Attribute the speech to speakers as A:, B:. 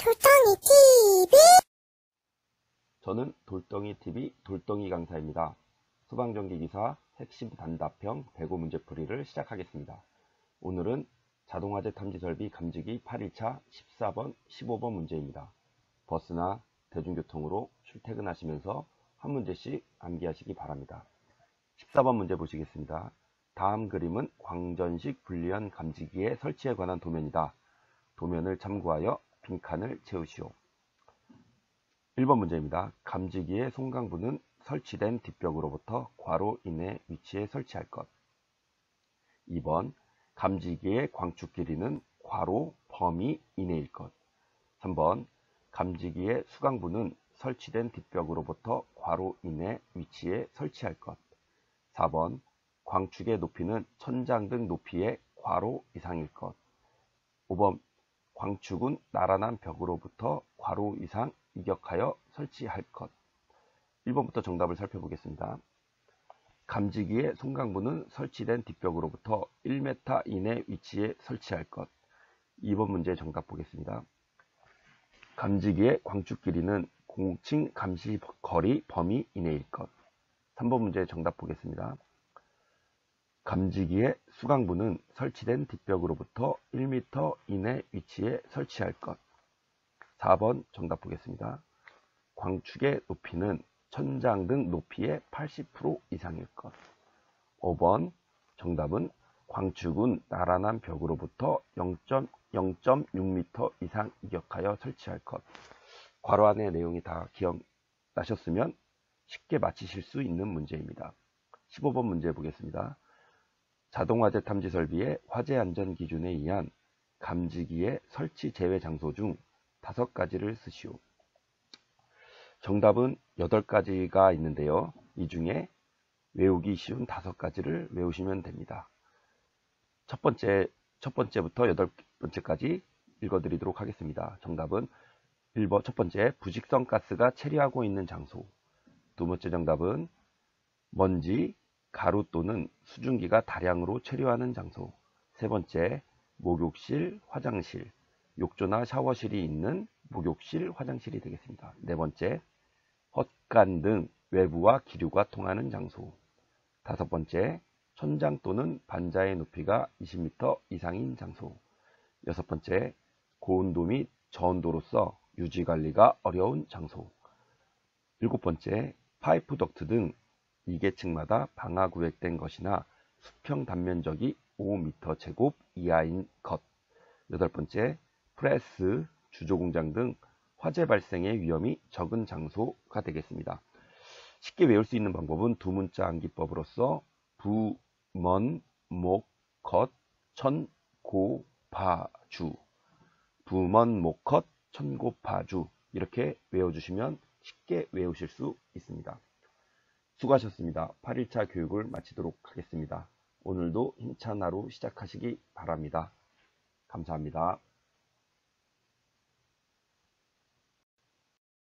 A: 돌덩이 TV.
B: 저는 돌덩이TV 돌덩이 강사입니다. 소방전기기사 핵심 단답형 배구 문제풀이를 시작하겠습니다. 오늘은 자동화재 탐지설비 감지기 8일차 14번, 15번 문제입니다. 버스나 대중교통으로 출퇴근하시면서 한 문제씩 암기하시기 바랍니다. 14번 문제 보시겠습니다. 다음 그림은 광전식 불리언 감지기의 설치에 관한 도면이다. 도면을 참고하여 빈칸을 채우시오. 1번 문제입니다. 감지기의 송강부는 설치된 뒷벽으로부터 괄호 이내 위치에 설치할 것. 2번 감지기의 광축 길이는 괄호 범위 이내일 것. 3번 감지기의 수강부는 설치된 뒷벽으로부터 괄호 이내 위치에 설치할 것. 4번 광축의 높이는 천장 등 높이의 괄호 이상일 것. 5번 광축은 나란한 벽으로부터 괄호 이상 이격하여 설치할 것. 1번부터 정답을 살펴보겠습니다. 감지기의 송강부는 설치된 뒷벽으로부터 1m 이내 위치에 설치할 것. 2번 문제 정답 보겠습니다. 감지기의 광축 길이는 공칭 감시 거리 범위 이내일 것. 3번 문제 정답 보겠습니다. 감지기의 수강부는 설치된 뒷벽으로부터 1m 이내 위치에 설치할 것. 4번 정답 보겠습니다. 광축의 높이는 천장 등 높이의 80% 이상일 것. 5번 정답은 광축은 나란한 벽으로부터 0.6m 이상 이격하여 설치할 것. 괄호 안의 내용이 다 기억나셨으면 쉽게 맞히실 수 있는 문제입니다. 15번 문제 보겠습니다. 자동화재 탐지 설비의 화재 안전 기준에 의한 감지기의 설치 제외 장소 중 5가지를 쓰시오. 정답은 8가지가 있는데요. 이 중에 외우기 쉬운 5가지를 외우시면 됩니다. 첫 번째부터 8번째까지 읽어드리도록 하겠습니다. 정답은 1번 첫 번째, 부직성 가스가 체류하고 있는 장소. 두 번째 정답은 먼지, 가루 또는 수증기가 다량으로 체류하는 장소. 세 번째, 목욕실, 화장실, 욕조나 샤워실이 있는 목욕실, 화장실이 되겠습니다. 네 번째, 헛간 등 외부와 기류가 통하는 장소. 다섯 번째, 천장 또는 반자의 높이가 20m 이상인 장소. 여섯 번째, 고온도 및 저온도로서 유지관리가 어려운 장소. 일곱 번째, 파이프 덕트 등 2계층마다 방화구획된 것이나 수평 단면적이 5m 제곱 이하인 것. 여덟 번째, 프레스, 주조공장 등 화재 발생의 위험이 적은 장소가 되겠습니다. 쉽게 외울 수 있는 방법은 두 문자 암기법으로서 부, 먼, 목, 컷, 천, 고, 파, 주. 부, 먼, 목, 컷, 천, 고, 파, 주. 이렇게 외워주시면 쉽게 외우실 수 있습니다. 수고하셨습니다. 8일차 교육을 마치도록 하겠습니다. 오늘도 힘찬 하루 시작하시기 바랍니다. 감사합니다.